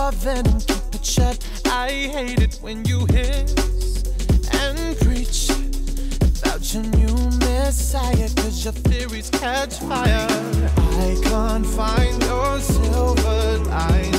your venom, keep it shut. I hate it when you hiss and preach about your new messiah, cause your theories catch fire. I can't find your silver line.